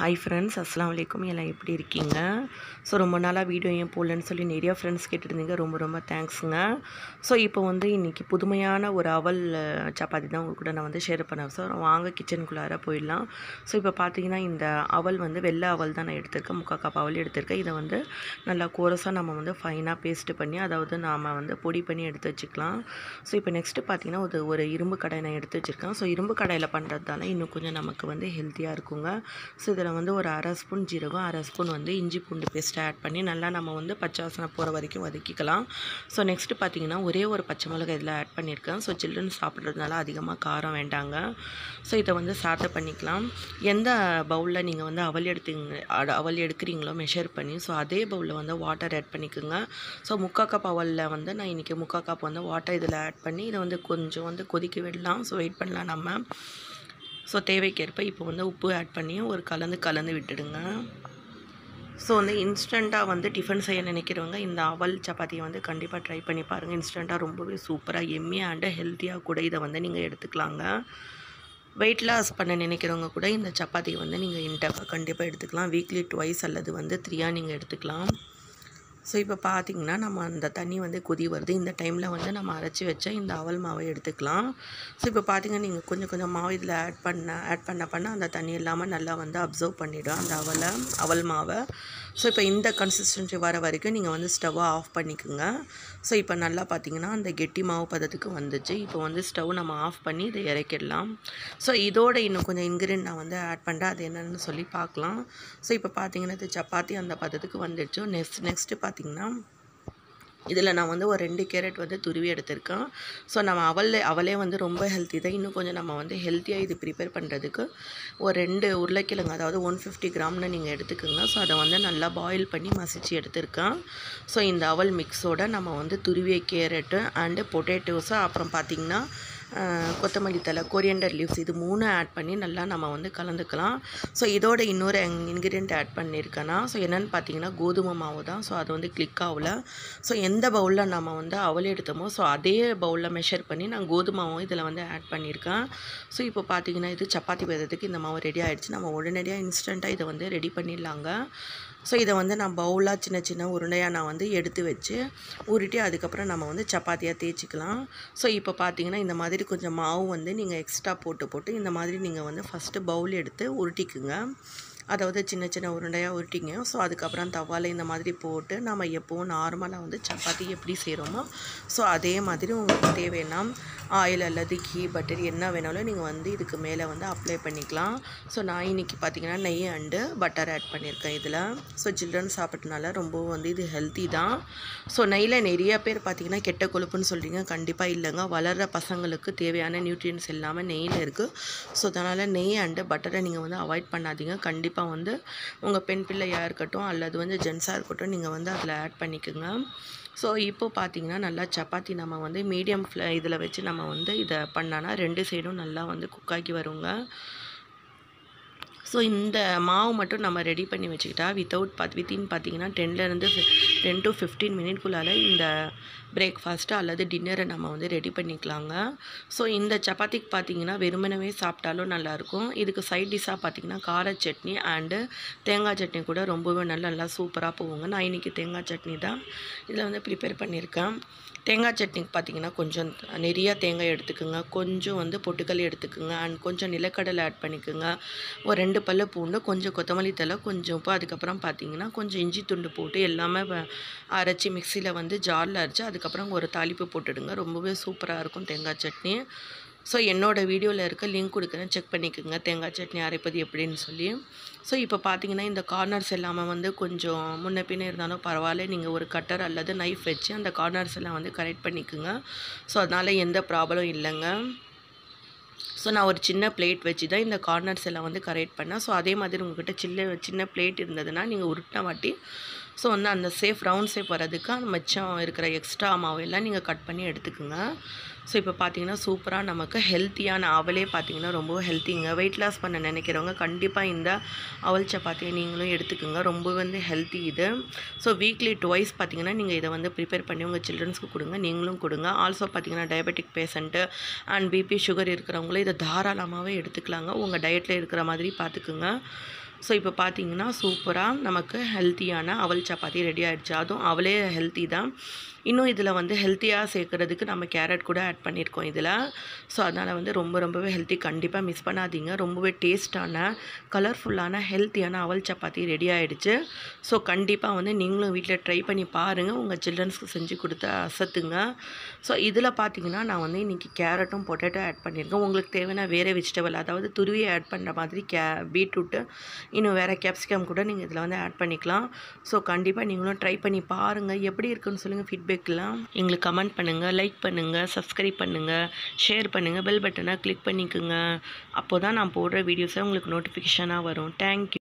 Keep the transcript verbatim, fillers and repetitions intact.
Hi friends, அஸ்ஸலாமு அலைக்கும். எல்லாம் எப்படி இருக்கீங்க? ஸோ ரொம்ப நாளாக வீடியோ ஏன் போடலன்னு சொல்லி நிறையா ஃப்ரெண்ட்ஸ் கேட்டுருந்தீங்க. ரொம்ப ரொம்ப தேங்க்ஸுங்க. ஸோ இப்போ வந்து இன்றைக்கி புதுமையான ஒரு அவல் சப்பாத்தி தான் உங்கள் கூட நான் வந்து ஷேர் பண்ணேன். ஸோ வாங்க கிச்சனுக்குள்ளார போயிடலாம். ஸோ இப்போ பார்த்தீங்கன்னா இந்த அவல் வந்து வெள்ளை அவல் தான் நான் எடுத்திருக்கேன். முக்கால் கப் அவல் எடுத்திருக்கேன். இதை வந்து நல்லா கோரஸாக நம்ம வந்து ஃபைனாக பேஸ்ட்டு பண்ணி அதாவது நாம் வந்து பொடி பண்ணி எடுத்து வச்சுக்கலாம். ஸோ இப்போ நெக்ஸ்ட்டு பார்த்தீங்கன்னா ஒரு ஒரு இரும்பு கடாய் நான் எடுத்து வச்சுருக்கேன். ஸோ இரும்பு கடாயில் பண்ணுறதால இன்னும் கொஞ்சம் நமக்கு வந்து ஹெல்த்தியாக இருக்குங்க. ஸோ இதில் வந்து ஒரு அரை ஸ்பூன் ஜீரகம், அரை ஸ்பூன் வந்து இஞ்சி பூண்டு பேஸ்ட்டை ஆட் பண்ணி நல்லா நம்ம வந்து பச்சை வாசனை போகிற வரைக்கும் வதக்கிக்கலாம். ஸோ நெக்ஸ்ட்டு பார்த்தீங்கன்னா ஒரே ஒரு பச்சை மிளகாய் இதில் ஆட் பண்ணியிருக்கேன். ஸோ சில்ட்ரன் சாப்பிட்றதுனால அதிகமாக காரம் வேண்டாங்க. ஸோ இதை வந்து சாட்டை பண்ணிக்கலாம். எந்த பவுலில் நீங்கள் வந்து அவல் எடுத்தீங்க அவல் எடுக்கிறீங்களோ மெஷர் பண்ணி, ஸோ அதே பவுலில் வந்து வாட்டர் ஆட் பண்ணிக்கோங்க. ஸோ முக்கால் கப் அவலில் வந்து நான் இன்றைக்கி முக்கால் கப் வந்து வாட்டர் இதில் ஆட் பண்ணி இதை வந்து கொஞ்சம் வந்து கொதிக்க விடலாம். ஸோ வெயிட் பண்ணலாம் நம்ம. ஸோ தேவைக்கேற்ப இப்போ வந்து உப்பு ஆட் பண்ணி ஒரு கலந்து கலந்து விட்டுடுங்க. ஸோ வந்து இன்ஸ்டண்ட்டாக வந்து டிஃபன் செய்ய நினைக்கிறவங்க இந்த அவல் சப்பாத்தியை வந்து கண்டிப்பாக ட்ரை பண்ணி பாருங்கள். இன்ஸ்டண்ட்டாக ரொம்பவே சூப்பராக எம்மியாக அண்ட் ஹெல்த்தியாக கூட இதை வந்து நீங்கள் எடுத்துக்கலாங்க. வெயிட் லாஸ் பண்ண நினைக்கிறவங்க கூட இந்த சப்பாத்தியை வந்து நீங்கள் இன்டேக்காக கண்டிப்பாக எடுத்துக்கலாம். வீக்லி ட்வைஸ் அல்லது வந்து த்ரீயாக நீங்கள் எடுத்துக்கலாம். ஸோ இப்போ பார்த்திங்கன்னா நம்ம அந்த தண்ணி வந்து கொதி வருது. இந்த டைமில் வந்து நம்ம அரைச்சி வச்ச இந்த அவல் மாவை எடுத்துக்கலாம். ஸோ இப்போ பார்த்திங்கன்னா நீங்கள் கொஞ்சம் கொஞ்சம் மாவு இதில் ஆட் பண்ண ஆட் பண்ண பண்ண அந்த தண்ணி இல்லாமல் நல்லா வந்து அப்சர்வ் பண்ணிவிடும் அந்த அவலை அவல் மாவை. ஸோ இப்போ இந்த கன்சிஸ்டன்சி வர வரைக்கும் நீங்கள் வந்து ஸ்டவ்வை ஆஃப் பண்ணிக்கோங்க. ஸோ இப்போ நல்லா பார்த்திங்கன்னா அந்த கெட்டி மாவு பதத்துக்கு வந்துச்சு. இப்போ வந்து ஸ்டவ் நம்ம ஆஃப் பண்ணி இதை இறக்கிடலாம். ஸோ இதோட இன்னும் கொஞ்சம் இன்க்ரீடியன்ட் நான் வந்து ஆட் பண்ணுறேன். அது என்னென்னு சொல்லி பார்க்கலாம். ஸோ இப்போ பார்த்திங்கன்னா இது சப்பாத்தி அந்த பதத்துக்கு வந்துடுச்சு. நெக்ஸ்ட் நெக்ஸ்ட்டு பார்த்திங்கன்னா இதில் நான் வந்து ஒரு ரெண்டு கேரட் வந்து துருவி எடுத்திருக்கேன். ஸோ நம்ம அவலே அவலே வந்து ரொம்ப ஹெல்த்தி தான். இன்னும் கொஞ்சம் நம்ம வந்து ஹெல்த்தியாக இது ப்ரிப்பேர் பண்ணுறதுக்கு ஒரு ரெண்டு உருளைக்கிழங்கு அதாவது ஒன் ஃபிஃப்டி கிராம்னு நீங்கள் எடுத்துக்கோங்க. ஸோ அதை வந்து நல்லா பாயில் பண்ணி மசிச்சு எடுத்திருக்கேன். ஸோ இந்த அவல் மிக்ஸோடு நம்ம வந்து துருவிய கேரட்டு அண்டு பொட்டேட்டோஸு அப்புறம் பார்த்திங்கன்னா கொத்தமல்லி தழை, கொரியண்டர் லீவ்ஸ் இது மூணு ஆட் பண்ணி நல்லா நம்ம வந்து கலந்துக்கலாம். ஸோ இதோட இன்னொரு இன்க்ரீடியன்ட் ஆட் பண்ணியிருக்கேன்னா ஸோ என்னென்னு பார்த்தீங்கன்னா கோதுமை மாவு தான். ஸோ அது வந்து கிளிக் ஆகல. ஸோ எந்த பவுலில் நம்ம வந்து அவல் எடுத்தோமோ ஸோ அதே பவுலில் மெஷர் பண்ணி நான் கோதுமாவும் இதில் வந்து ஆட் பண்ணியிருக்கேன். ஸோ இப்போ பார்த்தீங்கன்னா இது சப்பாத்தி பதத்துக்கு இந்த மாவு ரெடி ஆகிடுச்சு. நம்ம உடனடியாக இன்ஸ்டண்ட்டாக இதை வந்து ரெடி பண்ணிடலாங்க. ஸோ இதை வந்து நான் பவுலாக சின்ன சின்ன உருண்டையாக நான் வந்து எடுத்து வச்சு உருட்டி அதுக்கப்புறம் நம்ம வந்து சப்பாத்தியாக தேய்ச்சிக்கலாம். ஸோ இப்போ பார்த்தீங்கன்னா இந்த மாதிரி கொஞ்சம் மாவு வந்து நீங்கள் எக்ஸ்ட்ரா போட்டு போட்டு இந்த மாதிரி நீங்கள் வந்து ஃபஸ்ட்டு பவுல் எடுத்து உருட்டிக்குங்க. அதாவது சின்ன சின்ன உருண்டையாக உருட்டிங்க. ஸோ அதுக்கப்புறம் தவாவில் இந்த மாதிரி போட்டு நம்ம எப்போவும் நார்மலாக வந்து சப்பாத்தி எப்படி செய்கிறோமோ ஸோ அதே மாதிரி உங்களுக்கு தேவைன்னா ஆயில் அல்லது கீ பட்டர் என்ன வேணாலும் நீங்கள் வந்து இதுக்கு மேலே வந்து அப்ளை பண்ணிக்கலாம். ஸோ நான் இன்றைக்கி பார்த்திங்கன்னா நெய் அண்டு பட்டர் ஆட் பண்ணியிருக்கேன் இதில். ஸோ சில்ட்ரன் சாப்பிட்றதுனால ரொம்பவும் வந்து இது ஹெல்த்தி தான். ஸோ நெய்யில் நிறைய பேர் பார்த்திங்கன்னா கெட்ட கொழுப்புன்னு சொல்கிறீங்க. கண்டிப்பாக இல்லைங்க. வளர்கிற பசங்களுக்கு தேவையான நியூட்ரியன்ஸ் எல்லாமே நெய்யில் இருக்குது. ஸோ அதனால் நெய் அண்டு பட்டரை நீங்கள் வந்து அவாய்ட் பண்ணாதீங்க. கண்டிப்பாக வந்து உங்கள் பெண் பிள்ளையாக இருக்கட்டும் அல்லது வந்து ஜென்ஸாக இருக்கட்டும் நீங்கள் வந்து அதில் ஆட் பண்ணிக்கோங்க. ஸோ இப்போ பார்த்தீங்கன்னா நல்லா சப்பாத்தி நம்ம வந்து மீடியம் ஃப்ளே இதில் வச்சு நம்ம வந்து இதை பண்ணோன்னா ரெண்டு சைடும் நல்லா வந்து குக்காக்கி வருங்க. ஸோ இந்த மாவு மட்டும் நம்ம ரெடி பண்ணி வச்சுக்கிட்டா வித்தவுட் பார்த்து வித்தின் பார்த்திங்கன்னா டென்லேருந்து டென் டு ஃபிஃப்டீன் மினிட்குள்ளால் இந்த பிரேக்ஃபாஸ்ட்டு அல்லது டின்னரை நம்ம வந்து ரெடி பண்ணிக்கலாங்க. ஸோ இந்த சப்பாத்திக்கு பார்த்திங்கன்னா வெறுமனவே சாப்பிட்டாலும் நல்லாயிருக்கும். இதுக்கு சைட் டிஷ்ஷாக பார்த்திங்கன்னா கார சட்னி அண்டு தேங்காய் சட்னி கூட ரொம்பவே நல்லா நல்லா சூப்பராக போகுங்க. நான் இன்றைக்கி தேங்காய் சட்னி தான் இதில் வந்து ப்ரிப்பேர் பண்ணியிருக்கேன். தேங்காய் சட்னிக்கு பார்த்திங்கன்னா கொஞ்சம் நிறையா தேங்காய் எடுத்துக்கோங்க. கொஞ்சம் வந்து பொட்டுக்கல் எடுத்துக்கோங்க அண்ட் கொஞ்சம் நிலக்கடலை ஆட் பண்ணிக்கோங்க. ஒரு ரெண்டு பல்ல பூண்டு, கொஞ்சம் கொத்தமல்லி தழை, கொஞ்சம் உப்பு, அதுக்கப்புறம் பார்த்திங்கன்னா கொஞ்சம் இஞ்சி துண்டு போட்டு எல்லாமே அரைச்சி மிக்சியில் வந்து ஜாரில் அரைச்சி அதுக்கப்புறம் ஒரு தாளிப்பு போட்டுடுங்க. ரொம்பவே சூப்பராக இருக்கும் தேங்காய் சட்னி. ஸோ என்னோடய வீடியோவில் இருக்க லிங்க் கொடுக்குறேன், செக் பண்ணிக்கோங்க தேங்காய் சட்னி அரைப்பது எப்படின்னு சொல்லி. ஸோ இப்போ பார்த்திங்கன்னா இந்த கார்னர்ஸ் எல்லாமே வந்து கொஞ்சம் முன்ன பின்னே இருந்தாலும் பரவாயில்ல. நீங்கள் ஒரு கட்டர் அல்லது நைஃப் வச்சு அந்த கார்னர்ஸ் எல்லாம் வந்து கரெக்ட் பண்ணிக்கோங்க. ஸோ அதனால் எந்த ப்ராப்ளம் இல்லைங்க. ஸோ நான் ஒரு சின்ன பிளேட் வச்சு தான் இந்த கார்னர்ஸ் எல்லாம் வந்து கரெக்ட் பண்ணேன். ஸோ அதே மாதிரி உங்கள்கிட்ட சின்ன சின்ன பிளேட் இருந்ததுன்னா நீங்கள் உருட்டின வாட்டி ஸோ வந்து அந்த சேஃப் ரவுண்ட் ஷேப் வரதுக்கு மிச்சம் இருக்கிற எக்ஸ்ட்ரா மாவெல்லாம் நீங்கள் கட் பண்ணி எடுத்துக்கோங்க. ஸோ இப்போ பார்த்தீங்கன்னா சூப்பராக நமக்கு ஹெல்த்தியான அவலே பார்த்திங்கன்னா ரொம்ப ஹெல்த்திங்க. வெயிட் லாஸ் பண்ண நினைக்கிறவங்க கண்டிப்பாக இந்த அவல் சப்பாத்தியை நீங்களும் எடுத்துக்கோங்க. ரொம்ப வந்து ஹெல்த்தி இது. ஸோ வீக்லி ட்வைஸ் பார்த்திங்கன்னா நீங்கள் இதை வந்து ப்ரிப்பேர் பண்ணி உங்கள் சில்ட்ரன்ஸ்க்கு கொடுங்க, நீங்களும் கொடுங்க. ஆல்சோ பார்த்திங்கன்னா diabetic patient and BP sugar இருக்கிறவங்களும் இதை தாராளமாகவே எடுத்துக்கலாங்க. உங்கள் டயட்டில் இருக்கிற மாதிரி பார்த்துக்குங்க. ஸோ இப்போ பார்த்தீங்கன்னா சூப்பராக நமக்கு ஹெல்த்தியான அவல் சப்பாத்தி ரெடி ஆகிடுச்சு. அதுவும் அவலே ஹெல்த்தி தான். இன்னும் இதில் வந்து ஹெல்த்தியாக சேர்க்குறதுக்கு நம்ம கேரட் கூட ஆட் பண்ணியிருக்கோம் இதில். ஸோ அதனால் வந்து ரொம்ப ரொம்பவே ஹெல்த்தி. கண்டிப்பாக மிஸ் பண்ணாதீங்க. ரொம்பவே டேஸ்ட்டான கலர்ஃபுல்லான ஹெல்த்தியான அவல் சப்பாத்தி ரெடி ஆகிடுச்சு. ஸோ கண்டிப்பாக வந்து நீங்களும் வீட்டில் ட்ரை பண்ணி பாருங்கள். உங்கள் சில்ட்ரன்ஸ்க்கு செஞ்சு கொடுத்து அசத்துங்க. ஸோ இதில் பார்த்தீங்கன்னா நான் வந்து இன்றைக்கி கேரட்டும் பொட்டேட்டோ ஆட் பண்ணியிருக்கேன். உங்களுக்கு தேவையான வேறு வெஜிடபிள், அதாவது துருவி ஆட் பண்ணுற மாதிரி கே பீட்ரூட்டு இன்னும் வேறு கேப்சிகம் கூட நீங்கள் இதில் வந்து ஆட் பண்ணிக்கலாம். ஸோ கண்டிப்பாக நீங்களும் ட்ரை பண்ணி பாருங்கள். எப்படி இருக்குன்னு சொல்லுங்கள். ஃபீட்பேக்கெலாம் எங்களுக்கு கமெண்ட் பண்ணுங்கள், லைக் பண்ணுங்கள், சப்ஸ்கிரைப் பண்ணுங்கள், ஷேர் பண்ணுங்கள், பெல் பட்டனை கிளிக் பண்ணிக்கோங்க. அப்போ தான் நான் போடுற வீடியோஸை உங்களுக்கு நோட்டிஃபிகேஷனாக வரும். தேங்க்யூ.